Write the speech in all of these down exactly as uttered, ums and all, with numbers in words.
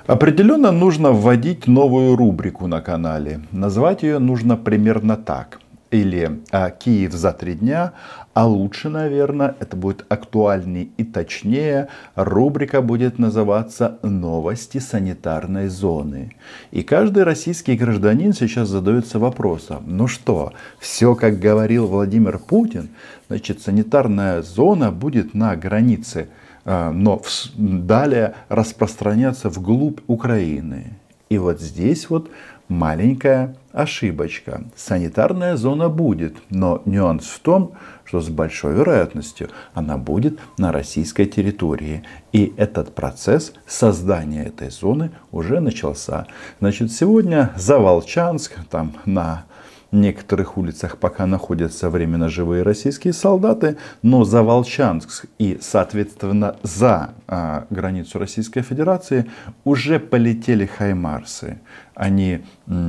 Определенно нужно вводить новую рубрику на канале. Назвать ее нужно примерно так. Или а, «Киев за три дня», а лучше, наверное, это будет актуальней и точнее. Рубрика будет называться «Новости санитарной зоны». И каждый российский гражданин сейчас задается вопросом: ну что, все как говорил Владимир Путин? Значит, санитарная зона будет на границе, но далее распространяться вглубь Украины. И вот здесь вот маленькая ошибочка. Санитарная зона будет, но нюанс в том, что с большой вероятностью она будет на российской территории. И этот процесс создания этой зоны уже начался. Значит, сегодня Заволчанск, там на некоторых улицах пока находятся временно живые российские солдаты, но за Волчанск и, соответственно, за а, границу Российской Федерации уже полетели хаймарсы. Они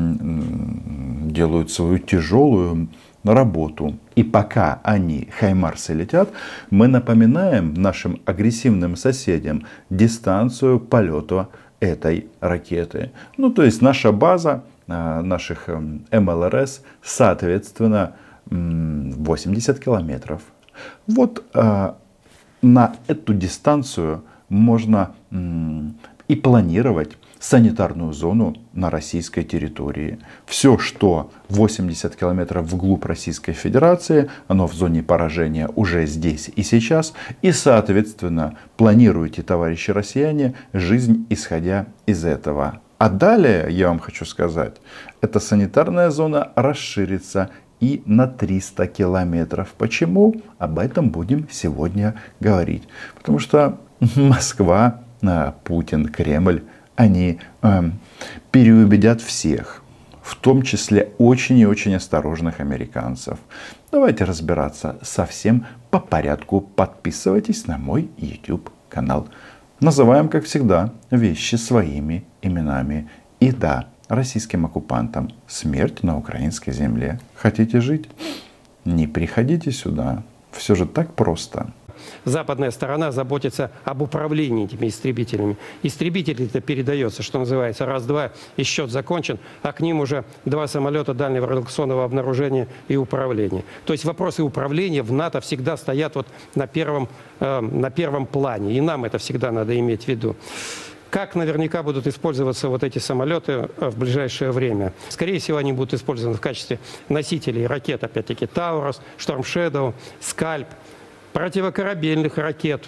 м-м, делают свою тяжелую работу. И пока они, хаймарсы, летят, мы напоминаем нашим агрессивным соседям дистанцию полета этой ракеты. Ну, то есть наша база наших эм эл эр эс, соответственно, восемьдесят километров. Вот э, на эту дистанцию можно м, и планировать санитарную зону на российской территории. Все, что восемьдесят километров вглубь Российской Федерации, оно в зоне поражения уже здесь и сейчас. И, соответственно, планируйте, товарищи россияне, жизнь исходя из этого. А далее, я вам хочу сказать, эта санитарная зона расширится и на триста километров. Почему? Об этом будем сегодня говорить. Потому что Москва, Путин, Кремль, они э, переубедят всех, в том числе очень и очень осторожных американцев. Давайте разбираться совсем по порядку. Подписывайтесь на мой YouTube канал. Называем, как всегда, вещи своими именами. И да, российским оккупантам смерть на украинской земле. Хотите жить? Не приходите сюда. Все же так просто. Западная сторона заботится об управлении этими истребителями. Истребители-то передается, что называется, раз-два, и счет закончен, а к ним уже два самолета дальнего радиолокационного обнаружения и управления. То есть вопросы управления в НАТО всегда стоят вот на первом, э, на первом плане, и нам это всегда надо иметь в виду. Как наверняка будут использоваться вот эти самолеты в ближайшее время? Скорее всего, они будут использованы в качестве носителей ракет, опять-таки, Таурус, Storm Shadow, Скальп, противокорабельных ракет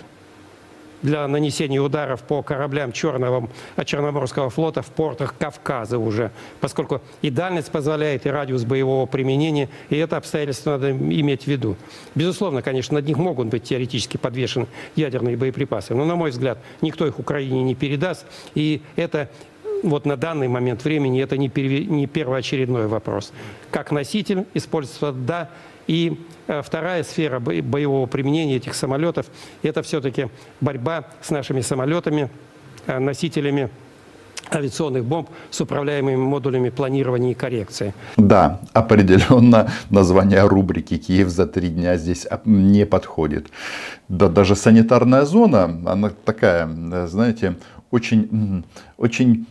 для нанесения ударов по кораблям Черного, Черноморского флота в портах Кавказа уже, поскольку и дальность позволяет, и радиус боевого применения, и это обстоятельство надо иметь в виду. Безусловно, конечно, над них могут быть теоретически подвешены ядерные боеприпасы, но, на мой взгляд, никто их Украине не передаст, и это вот на данный момент времени это не первоочередной вопрос. Как носитель используется, да. И э, вторая сфера боевого применения этих самолетов — это все-таки борьба с нашими самолетами, э, носителями авиационных бомб с управляемыми модулями планирования и коррекции. Да, определенно название рубрики «Киев за три дня» здесь не подходит. Да, даже санитарная зона, она такая, знаете, очень, очень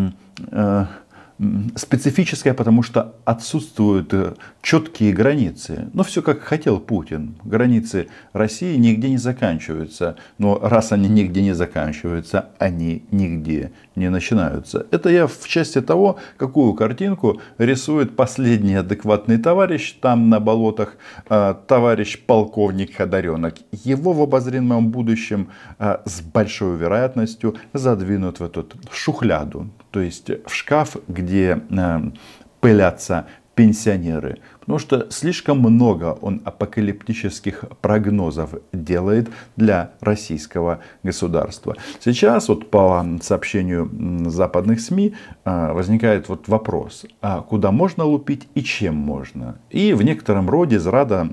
э, специфическая, потому что отсутствуют четкие границы. Но все как хотел Путин. Границы России нигде не заканчиваются. Но раз они нигде не заканчиваются, они нигде не начинаются. Это я в части того, какую картинку рисует последний адекватный товарищ там на болотах, товарищ полковник Ходоренок. Его в обозримом будущем с большой вероятностью задвинут в эту шухляду. То есть в шкаф, где э, пылятся пенсионеры. Потому что слишком много он апокалиптических прогнозов делает для российского государства. Сейчас вот по сообщению западных СМИ э, возникает вот вопрос, а куда можно лупить и чем можно. И в некотором роде зрада,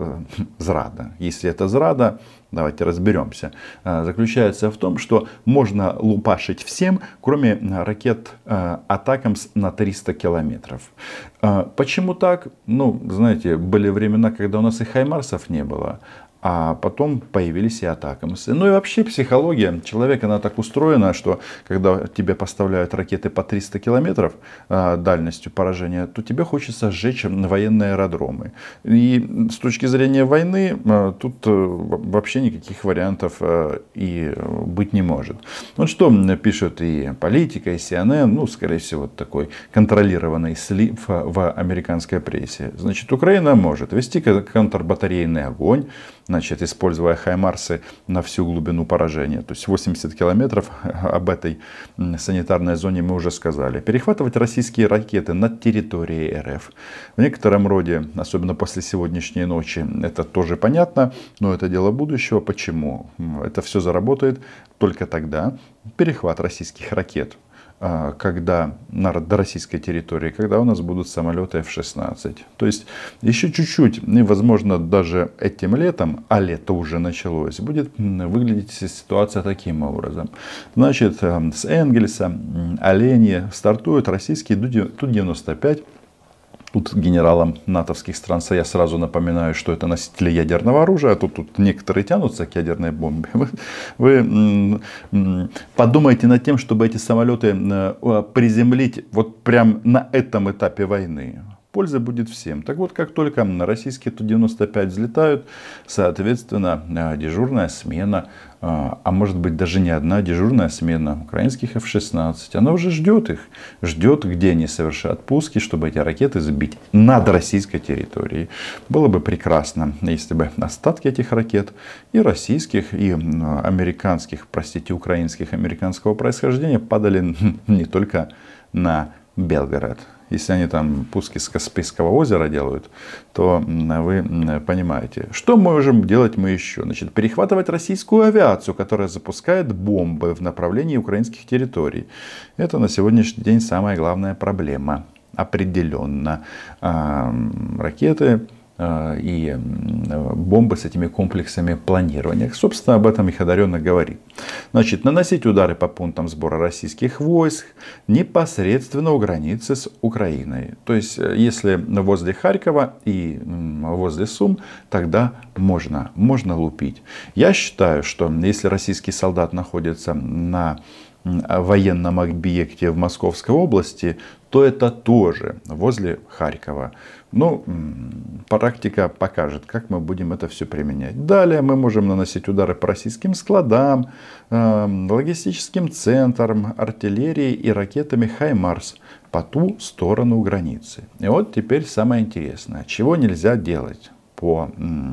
зрада, если это зрада, давайте разберемся, заключается в том, что можно лупашить всем, кроме ракет Атакамс на триста километров. Почему так? Ну, знаете, были времена, когда у нас и хаймарсов не было. А потом появились и атакамсы. Ну и вообще психология человека, она так устроена, что когда тебе поставляют ракеты по триста километров э, дальностью поражения, то тебе хочется сжечь военные аэродромы. И с точки зрения войны э, тут э, вообще никаких вариантов э, и быть не может. Вот что пишут и Политика, и Си Эн Эн, ну скорее всего такой контролированный слив в американской прессе. Значит, Украина может вести контрбатарейный огонь, значит, используя хаймарсы на всю глубину поражения. То есть восемьдесят километров, об этой санитарной зоне мы уже сказали. Перехватывать российские ракеты над территорией Эр Эф. В некотором роде, особенно после сегодняшней ночи, это тоже понятно, но это дело будущего. Почему? Это все заработает только тогда. Перехват российских ракет, когда на российской территории, когда у нас будут самолеты Эф шестнадцать. То есть еще чуть-чуть, и возможно даже этим летом, а лето уже началось, будет выглядеть ситуация таким образом. Значит, с Энгельса, Оленьи стартуют российские Ту девяносто пять. Тут генералам натовских стран я сразу напоминаю, что это носители ядерного оружия, а тут, тут некоторые тянутся к ядерной бомбе. Вы, вы м, подумайте над тем, чтобы эти самолеты приземлить вот прям на этом этапе войны. Польза будет всем. Так вот, как только российские Ту девяносто пять взлетают, соответственно, дежурная смена, а может быть даже не одна дежурная смена украинских Эф шестнадцать, она уже ждет их. Ждет, где они совершат пуски, чтобы эти ракеты сбить над российской территорией. Было бы прекрасно, если бы остатки этих ракет и российских, и американских, простите, украинских, американского происхождения падали не только на Белгород. Если они там пуски с Каспийского озера делают, то вы понимаете. Что можем делать мы еще? Значит, перехватывать российскую авиацию, которая запускает бомбы в направлении украинских территорий. Это на сегодняшний день самая главная проблема. Определенно. Ракеты и бомбы с этими комплексами планирования. Собственно, об этом их одаренно говорит. Значит, наносить удары по пунктам сбора российских войск непосредственно у границы с Украиной. То есть, если возле Харькова и возле Сум, тогда можно, можно лупить. Я считаю, что если российский солдат находится на военном объекте в Московской области, то это тоже возле Харькова. Ну, практика покажет, как мы будем это все применять. Далее мы можем наносить удары по российским складам, логистическим центрам, артиллерии и ракетами Хаймарс по ту сторону границы. И вот теперь самое интересное. Чего нельзя делать по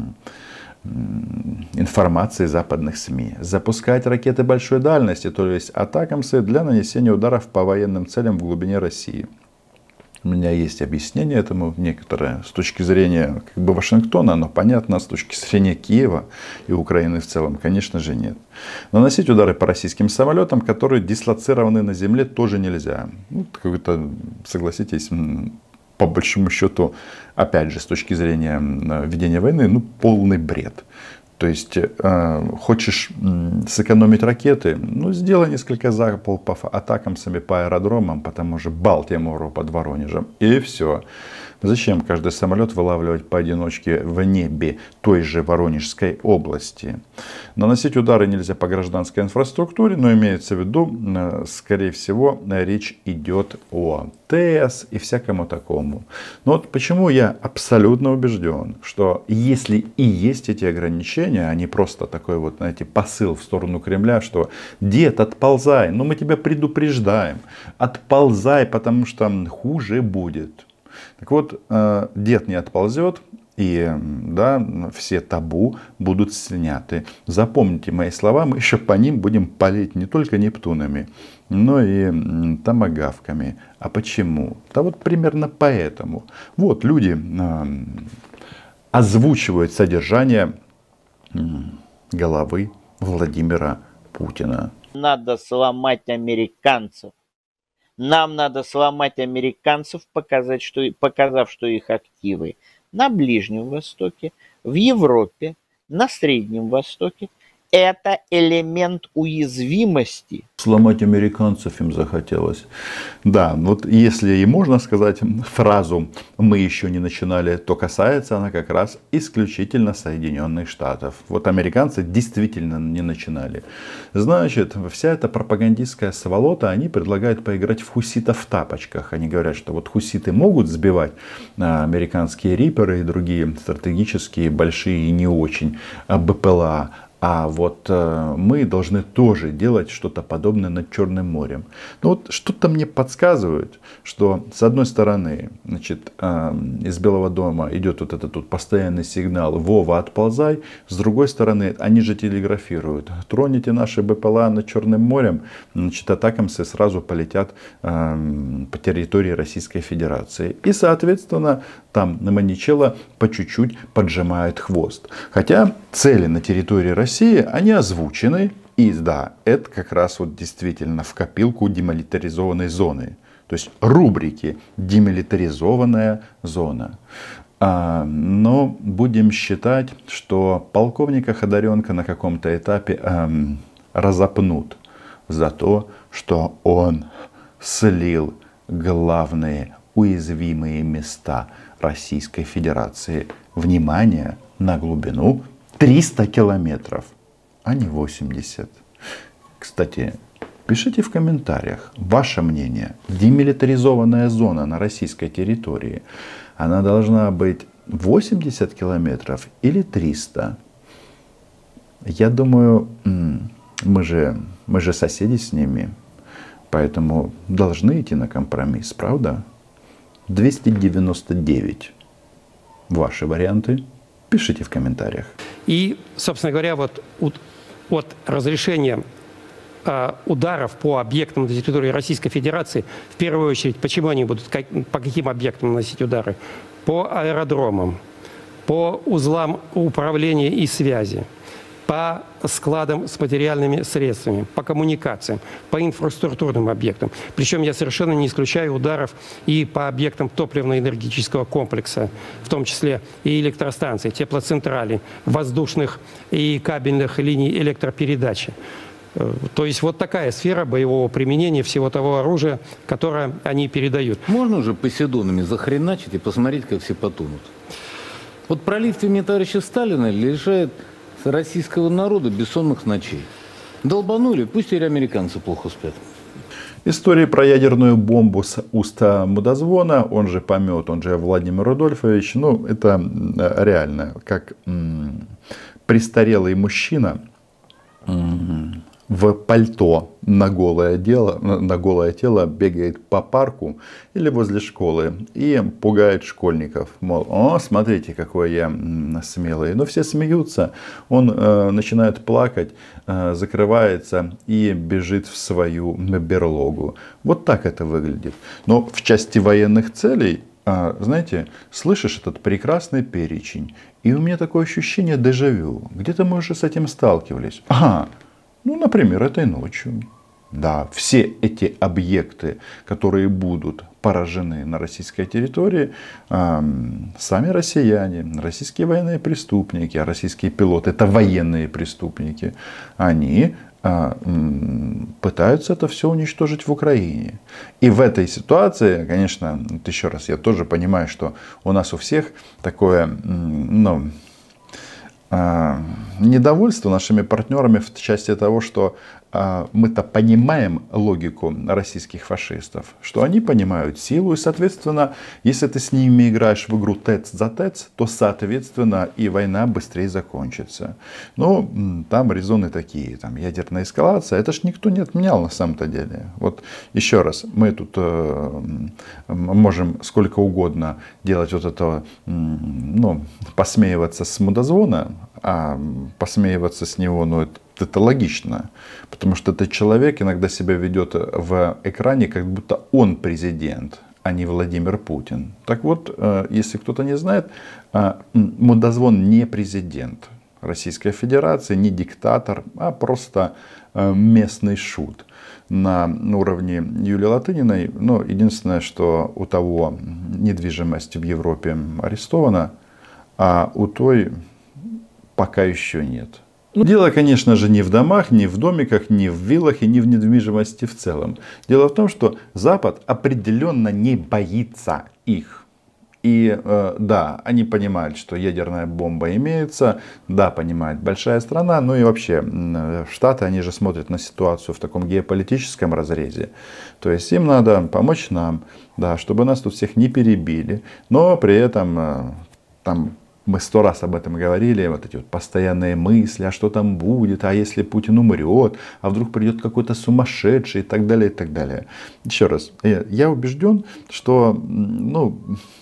информации западных СМИ? Запускать ракеты большой дальности, то есть атакамсы, для нанесения ударов по военным целям в глубине России. У меня есть объяснение этому некоторое с точки зрения как бы Вашингтона, но понятно с точки зрения Киева и Украины в целом, конечно же, нет. Наносить удары по российским самолетам, которые дислоцированы на земле, тоже нельзя. Ну, какой-то, согласитесь, по большому счету, опять же, с точки зрения ведения войны, ну, полный бред. То есть, э, хочешь сэкономить ракеты, ну, сделай несколько залпов атакамсами по аэродромам, по тому же Балтимору под Воронежем, и все. Зачем каждый самолет вылавливать поодиночке в небе той же Воронежской области? Наносить удары нельзя по гражданской инфраструктуре, но имеется в виду, скорее всего, речь идет о ТЭС и всякому такому. Но вот почему я абсолютно убежден, что если и есть эти ограничения, а не просто такой вот, знаете, посыл в сторону Кремля, что дед, отползай, но мы тебя предупреждаем, отползай, потому что хуже будет. Так вот, дед не отползет, и да, все табу будут сняты. Запомните мои слова, мы еще по ним будем палить не только нептунами, но и томагавками. А почему? Да вот примерно поэтому. Вот люди озвучивают содержание головы Владимира Путина. Надо сломать американцев. Нам надо сломать американцев, показать, что, показав, что их активы на Ближнем Востоке, в Европе, на Среднем Востоке, это элемент уязвимости. Сломать американцев им захотелось. Да, вот если и можно сказать фразу «мы еще не начинали», то касается она как раз исключительно Соединенных Штатов. Вот американцы действительно не начинали. Значит, вся эта пропагандистская сволота, они предлагают поиграть в хуситов в тапочках. Они говорят, что вот хуситы могут сбивать американские риперы и другие стратегические, большие и не очень БПЛА. А вот э, мы должны тоже делать что-то подобное над Черным морем. Но вот что-то мне подсказывает, что с одной стороны, значит, э, из Белого дома идет вот этот вот постоянный сигнал «Вова, отползай». С другой стороны, они же телеграфируют: троните наши БПЛА над Черным морем, значит, атакамсы сразу полетят э, по территории Российской Федерации. И, соответственно, там на Маничелло по чуть-чуть поджимает хвост. Хотя цели на территории России, они озвучены. И да, это как раз вот действительно в копилку демилитаризованной зоны. То есть рубрики «демилитаризованная зона». А, но будем считать, что полковника Ходоренка на каком-то этапе эм, разопнут за то, что он слил главные уязвимые места Российской Федерации. Внимание, на глубину триста километров, а не восемьдесят. Кстати, пишите в комментариях ваше мнение. Демилитаризованная зона на российской территории, она должна быть восемьдесят километров или триста? Я думаю, мы же, мы же соседи с ними, поэтому должны идти на компромисс, правда? двести девяносто девять. Ваши варианты пишите в комментариях. И, собственно говоря, вот от разрешения э, ударов по объектам на территории Российской Федерации, в первую очередь, почему они будут, как, по каким объектам наносить удары? По аэродромам, по узлам управления и связи, по складам с материальными средствами, по коммуникациям, по инфраструктурным объектам. Причем я совершенно не исключаю ударов и по объектам топливно-энергетического комплекса, в том числе и электростанций, теплоцентралей, воздушных и кабельных линий электропередачи. То есть вот такая сфера боевого применения всего того оружия, которое они передают. Можно уже Посейдонами захреначить и посмотреть, как все потонут? Вот пролив имени товарища Сталина лишает российского народа бессонных ночей. Долбанули, пусть теперь американцы плохо спят. Истории про ядерную бомбу с уста Мудозвона, он же Помет, он же Владимир Рудольфович, ну, это реально, как м- престарелый мужчина м- в пальто на голое, дело, на голое тело бегает по парку или возле школы и пугает школьников. Мол, о, смотрите, какой я смелый. Но все смеются, он э, начинает плакать, э, закрывается и бежит в свою берлогу. Вот так это выглядит. Но в части военных целей, э, знаете, слышишь этот прекрасный перечень, и у меня такое ощущение дежавю. Где-то мы уже с этим сталкивались. Ага. Ну, например, этой ночью. Да, все эти объекты, которые будут поражены на российской территории, э, сами россияне, российские военные преступники, а российские пилоты, это военные преступники, они э, пытаются это все уничтожить в Украине. И в этой ситуации, конечно, вот еще раз, я тоже понимаю, что у нас у всех такое, ну, недовольство нашими партнерами в части того, что мы-то понимаем логику российских фашистов, что они понимают силу, и, соответственно, если ты с ними играешь в игру тэц за тэц, то, соответственно, и война быстрее закончится. Но там резоны такие, там ядерная эскалация, это ж никто не отменял на самом-то деле. Вот еще раз, мы тут э, можем сколько угодно делать вот это, ну, посмеиваться с Мудозвона, а посмеиваться с него, ну, это Это логично, потому что этот человек иногда себя ведет в экране, как будто он президент, а не Владимир Путин. Так вот, если кто-то не знает, Мудозвон не президент Российской Федерации, не диктатор, а просто местный шут на уровне Юлии Латыниной. Но единственное, что у того недвижимость в Европе арестована, а у той пока еще нет. Дело, конечно же, не в домах, не в домиках, не в виллах и не в недвижимости в целом. Дело в том, что Запад определенно не боится их. И э, да, они понимают, что ядерная бомба имеется, да, понимает большая страна, ну и вообще э, Штаты, они же смотрят на ситуацию в таком геополитическом разрезе. То есть им надо помочь нам, да, чтобы нас тут всех не перебили, но при этом э, там мы сто раз об этом говорили, вот эти вот постоянные мысли, а что там будет, а если Путин умрет, а вдруг придет какой-то сумасшедший и так далее, и так далее. Еще раз, я убежден, что, ну,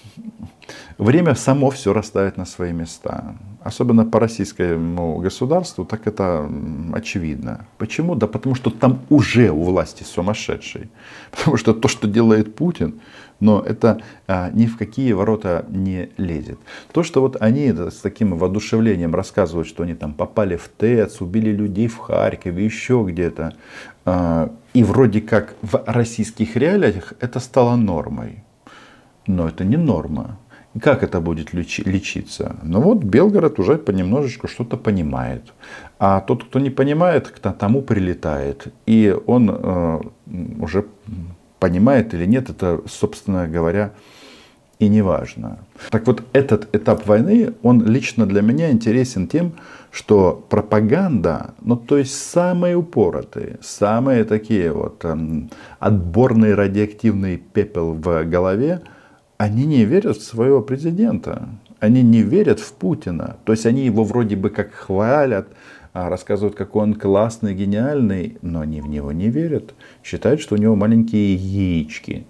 время само все расставит на свои места. Особенно по российскому государству, так это очевидно. Почему? Да потому что там уже у власти сумасшедший. Потому что то, что делает Путин, но это а, ни в какие ворота не лезет. То, что вот они с таким воодушевлением рассказывают, что они там попали в ТЭЦ, убили людей в Харькове, еще где-то. А, и вроде как в российских реалиях это стало нормой. Но это не норма. И как это будет лечиться? Ну вот Белгород уже понемножечку что-то понимает. А тот, кто не понимает, к тому прилетает. И он э, уже понимает или нет, это, собственно говоря, и не важно. Так вот, этот этап войны, он лично для меня интересен тем, что пропаганда, ну то есть самые упоротые, самые такие вот э, отборный радиоактивный пепел в голове, они не верят в своего президента, они не верят в Путина. То есть они его вроде бы как хвалят, рассказывают, какой он классный, гениальный, но они в него не верят. Считают, что у него маленькие яички.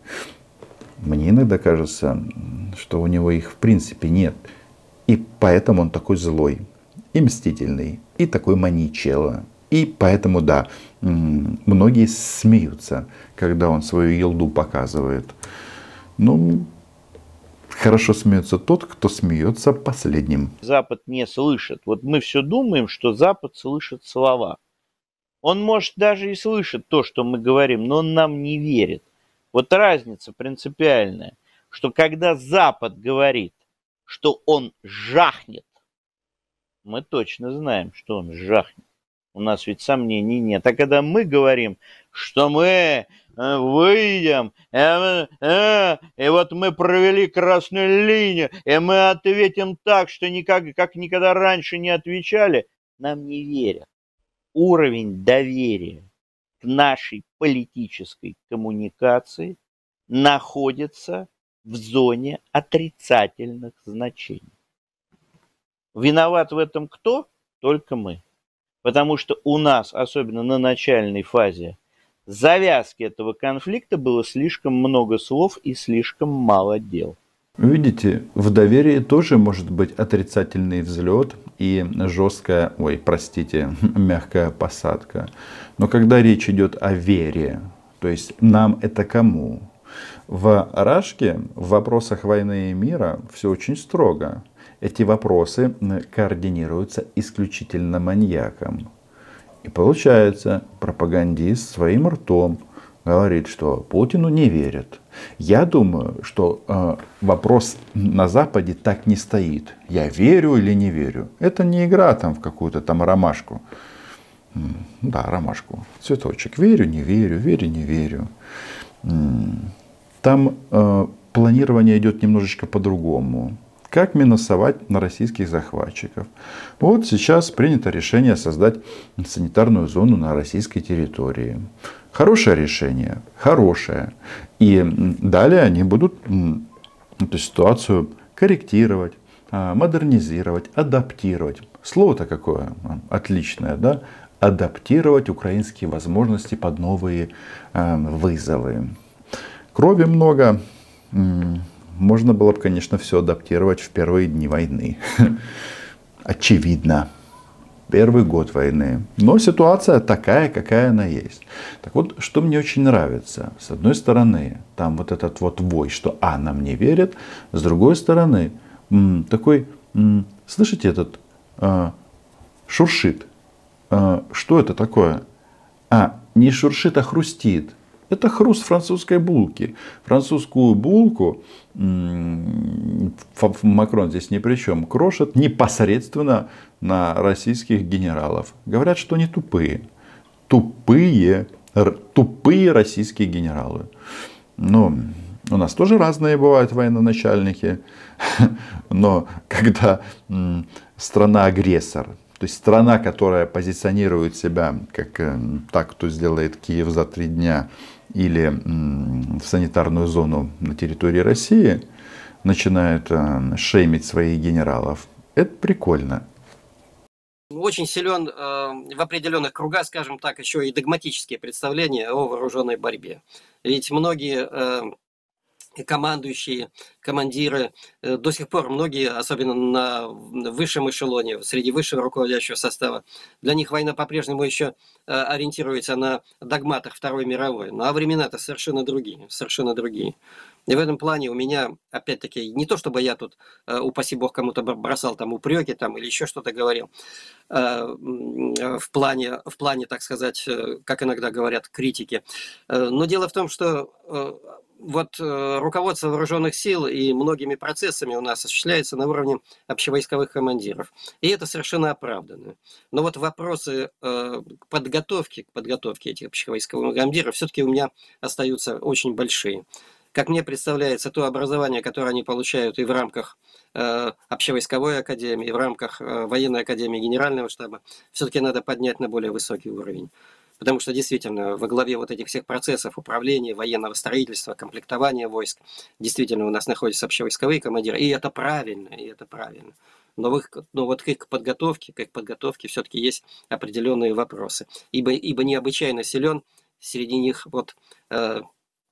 Мне иногда кажется, что у него их в принципе нет. И поэтому он такой злой, и мстительный, и такой маничело. И поэтому, да, многие смеются, когда он свою елду показывает. Ну, хорошо смеется тот, кто смеется последним. Запад не слышит. Вот мы все думаем, что Запад слышит слова. Он, может, даже и слышит то, что мы говорим, но он нам не верит. Вот разница принципиальная, что когда Запад говорит, что он жахнет, мы точно знаем, что он жахнет. У нас ведь сомнений нет. А когда мы говорим, что мы выйдем, э, э, и вот мы провели красную линию, и мы ответим так, что никак, как никогда раньше не отвечали, нам не верят. Уровень доверия к нашей политической коммуникации находится в зоне отрицательных значений. Виноват в этом кто? Только мы. Потому что у нас, особенно на начальной фазе завязки этого конфликта, было слишком много слов и слишком мало дел. Видите, в доверии тоже может быть отрицательный взлет и жесткая, ой, простите, мягкая посадка. Но когда речь идет о вере, то есть нам это кому? В Рашке в вопросах войны и мира все очень строго. Эти вопросы координируются исключительно маньяком. И получается, пропагандист своим ртом говорит, что Путину не верят. Я думаю, что э, вопрос на Западе так не стоит. Я верю или не верю. Это не игра там в какую-то там ромашку. Да, ромашку. Цветочек. Верю, не верю, верю, не верю. Там э, планирование идет немножечко по-другому. Как минусовать на российских захватчиков. Вот сейчас принято решение создать санитарную зону на российской территории. Хорошее решение, хорошее. И далее они будут эту ситуацию корректировать, модернизировать, адаптировать. Слово-то какое отличное, да? Адаптировать украинские возможности под новые вызовы. Крови много. Можно было бы, конечно, все адаптировать в первые дни войны. Очевидно. Первый год войны. Но ситуация такая, какая она есть. Так вот, что мне очень нравится. С одной стороны, там вот этот вот вой, что а, нам не верят. С другой стороны, м, такой, м, слышите, этот а, шуршит. А, что это такое? А, не шуршит, а хрустит. Это хруст французской булки. Французскую булку Макрон здесь ни при чем. Крошат непосредственно на российских генералов. Говорят, что они тупые. Тупые, тупые российские генералы. Но у нас тоже разные бывают военноначальники. Но когда страна-агрессор, то есть страна, которая позиционирует себя как так, кто сделает Киев за три дня, или в санитарную зону на территории России, начинает шеймить своих генералов. Это прикольно. Очень силен э, в определенных кругах, скажем так, еще и догматические представления о вооруженной борьбе. Ведь многие э, командующие, командиры, э, до сих пор многие, особенно на высшем эшелоне, среди высшего руководящего состава, для них война по-прежнему еще э, ориентируется на догматах Второй мировой. Ну а времена-то совершенно другие, совершенно другие. И в этом плане у меня, опять-таки, не то чтобы я тут, э, упаси бог, кому-то бросал там упреки там, или еще что-то говорил, э, в, плане, в плане, так сказать, э, как иногда говорят, критики. Э, но дело в том, что э, вот э, руководство вооруженных сил и многими процессами у нас осуществляется на уровне общевойсковых командиров. И это совершенно оправданно. Но вот вопросы э, подготовки, к подготовке этих общевойсковых командиров все-таки у меня остаются очень большие. Как мне представляется, то образование, которое они получают и в рамках э, общевойсковой академии, и в рамках э, военной академии генерального штаба, все-таки надо поднять на более высокий уровень. Потому что действительно во главе вот этих всех процессов управления, военного строительства, комплектования войск, действительно у нас находятся общевойсковые командиры. И это правильно, и это правильно. Но, в их, но вот к их подготовке, к их подготовке все-таки есть определенные вопросы. Ибо, ибо необычайно силен среди них вот... Э,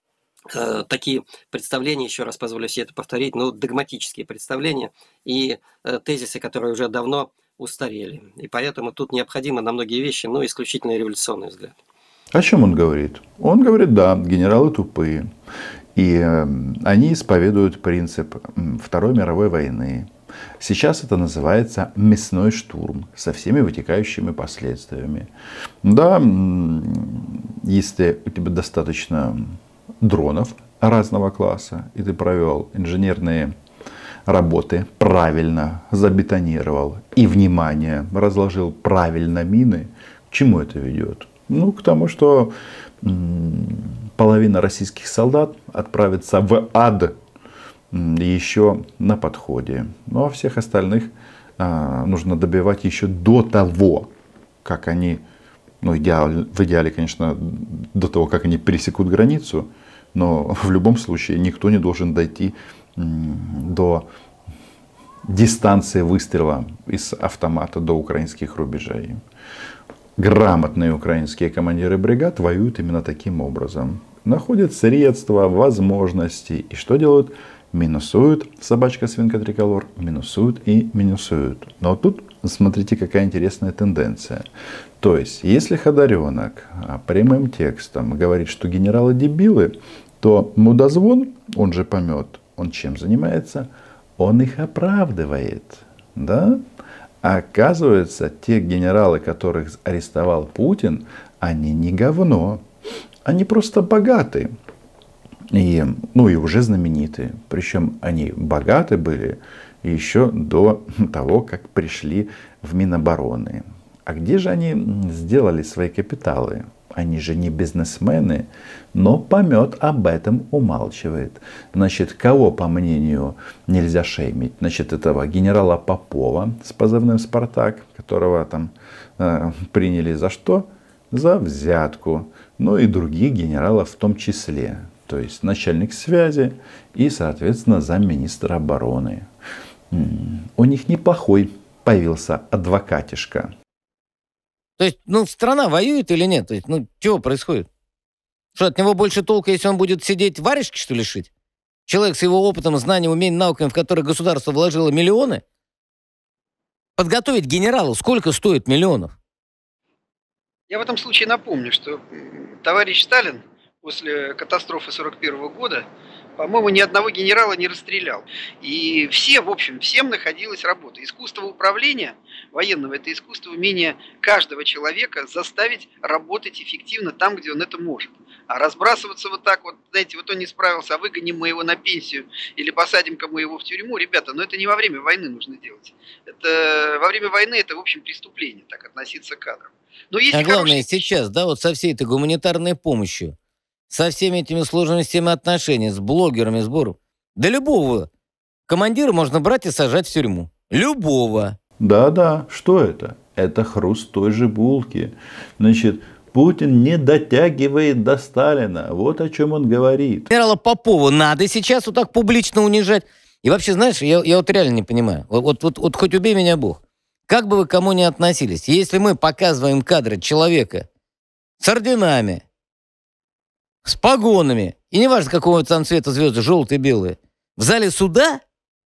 такие представления, еще раз позволю себе это повторить, но догматические представления и тезисы, которые уже давно устарели. И поэтому тут необходимо на многие вещи, ну, исключительно революционный взгляд. О чем он говорит? Он говорит, да, генералы тупые. И они исповедуют принцип Второй мировой войны. Сейчас это называется мясной штурм со всеми вытекающими последствиями. Да, если у тебя достаточно дронов разного класса, и ты провел инженерные работы, правильно забетонировал и, внимание, разложил правильно мины, к чему это ведет? Ну, к тому, что половина российских солдат отправится в ад еще на подходе. Ну, а всех остальных а, нужно добивать еще до того, как они, ну, идеал, в идеале, конечно, до того, как они пересекут границу, но в любом случае никто не должен дойти до дистанции выстрела из автомата до украинских рубежей. Грамотные украинские командиры бригад воюют именно таким образом. Находят средства, возможности. И что делают? Минусуют, собачка свинка триколор, минусуют и минусуют. Но тут смотрите, какая интересная тенденция. То есть, если Ходоренок прямым текстом говорит, что генералы дебилы, то Мудозвон, он же Помет, он чем занимается? Он их оправдывает. Да? А оказывается, те генералы, которых арестовал Путин, они не говно. Они просто богаты. И, ну и уже знаменитые. Причем они богаты были еще до того, как пришли в Минобороны. А где же они сделали свои капиталы? Они же не бизнесмены, но Помет об этом умалчивает. Значит, кого, по мнению, нельзя шеймить? Значит, этого генерала Попова с позывным «Спартак», которого там э, приняли за что? За взятку. Ну и других генералов в том числе. То есть начальник связи и, соответственно, замминистра обороны. У них неплохой появился адвокатишка. То есть, ну, страна воюет или нет? То есть, ну, чего происходит? Что, от него больше толка, если он будет сидеть варежки, что ли, шить? Человек с его опытом, знанием, умением, науками, в которые государство вложило миллионы? Подготовить генерала сколько стоит миллионов? Я в этом случае напомню, что товарищ Сталин после катастрофы сорок первого года, по-моему, ни одного генерала не расстрелял. И все, в общем, всем находилась работа. Искусство управления военного – это искусство умения каждого человека заставить работать эффективно там, где он это может. А разбрасываться вот так вот, знаете, вот он не справился, а выгоним мы его на пенсию или посадим-ка мы его в тюрьму, ребята, но это не во время войны нужно делать. Это во время войны это, в общем, преступление, так относиться к кадрам. Но есть А главное хорошие... сейчас, да, вот со всей этой гуманитарной помощью, со всеми этими сложностями отношений, с блогерами, сбором, да любого командира можно брать и сажать в тюрьму. Любого. Да-да, что это? Это хруст той же булки. Значит, Путин не дотягивает до Сталина. Вот о чем он говорит. Генерала Попова надо сейчас вот так публично унижать. И вообще, знаешь, я, я вот реально не понимаю. Вот, вот, вот, вот хоть убей меня Бог. Как бы вы к кому ни относились, если мы показываем кадры человека с орденами, с погонами, и неважно, какого там цвета звезды, желтые, белые, в зале суда,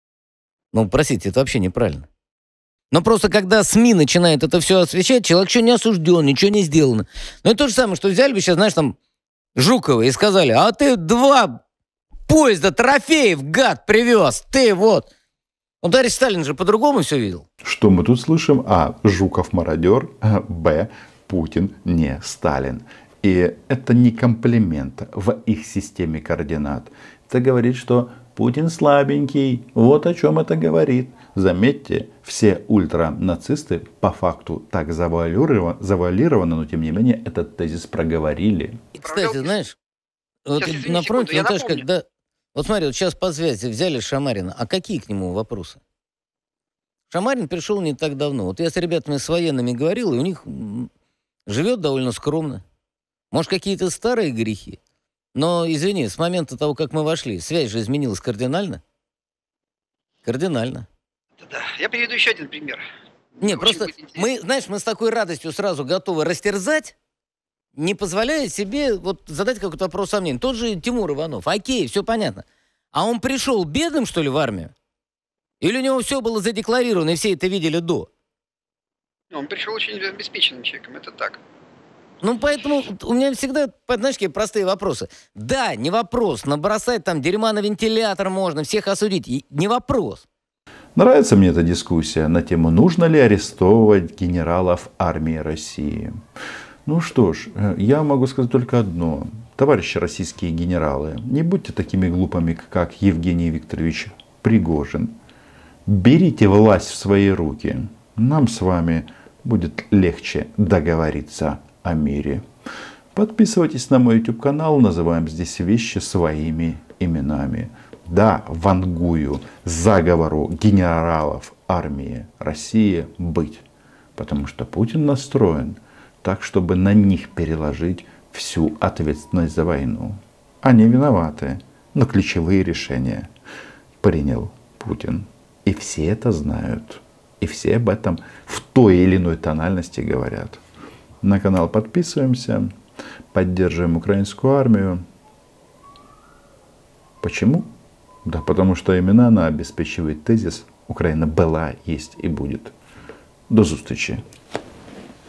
ну, простите, это вообще неправильно. Но просто когда СМИ начинают это все освещать, человек еще не осужден, ничего не сделано. Но это то же самое, что взяли бы сейчас, знаешь, там, Жукова и сказали, а ты два поезда трофеев, гад, привез, ты вот. Ну, товарищ Сталин же по-другому все видел. Что мы тут слышим? А. Жуков мародер. Б. Путин не Сталин. И это не комплимент в их системе координат. Это говорит, что Путин слабенький. Вот о чем это говорит. Заметьте, все ультранацисты по факту так завуалированы, завуалированы, но тем не менее этот тезис проговорили. Кстати, знаешь, вот Сейчас, извини, на секунду, фронте, я Наташа, напомню. когда... Вот смотри, вот сейчас по связи взяли Шамарина. А какие к нему вопросы? Шамарин пришел не так давно. Вот я с ребятами с военными говорил, и у них м, живет довольно скромно. Может, какие-то старые грехи. Но, извини, с момента того, как мы вошли, связь же изменилась кардинально. Кардинально. Да, я приведу еще один пример. Не, Очень просто будет интересно. мы, знаешь, мы с такой радостью сразу готовы растерзать, не позволяя себе вот задать какой-то вопрос сомнений. Тот же Тимур Иванов. Окей, все понятно. А он пришел бедным, что ли, в армию? Или у него все было задекларировано, и все это видели до? Он пришел очень обеспеченным человеком, это так. Ну, поэтому у меня всегда, знаешь, какие простые вопросы. Да, не вопрос. Набросать там дерьма на вентилятор можно, всех осудить. И не вопрос. Нравится мне эта дискуссия на тему, нужно ли арестовывать генералов армии России. Ну что ж, я могу сказать только одно. Товарищи российские генералы, не будьте такими глупыми, как Евгений Викторович Пригожин. Берите власть в свои руки. Нам с вами будет легче договориться о мире. Подписывайтесь на мой YouTube канал, называем здесь вещи своими именами. Да, вангую заговору генералов армии России быть. Потому что Путин настроен так, чтобы на них переложить всю ответственность за войну. Они виноваты, но ключевые решения принял Путин. И все это знают. И все об этом в той или иной тональности говорят. На канал подписываемся, поддерживаем украинскую армию. Почему? Да потому что именно она обеспечивает тезис «Украина была, есть и будет». До зустрічі.